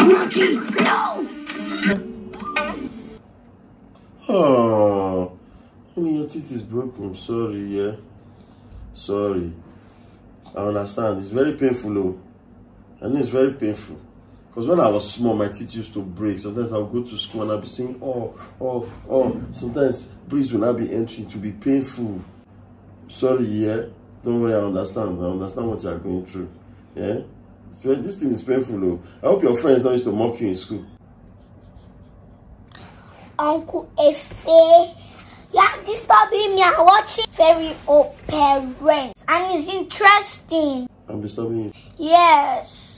monkey, no! Oh, honey, your teeth is broken. Sorry, yeah. Sorry. I understand. It's very painful, though. I know it's very painful. Because when I was small, my teeth used to break. Sometimes I would go to school and I'd be saying, oh. Sometimes breeze will not be entering. To be painful. Sorry, yeah. Don't worry, I understand. I understand what you are going through. Yeah? This thing is painful, though. I hope your friends don't used to mock you in school. Uncle Efe, you are disturbing me. I'm watching very old parents and it's interesting. I'm disturbing you? Yes.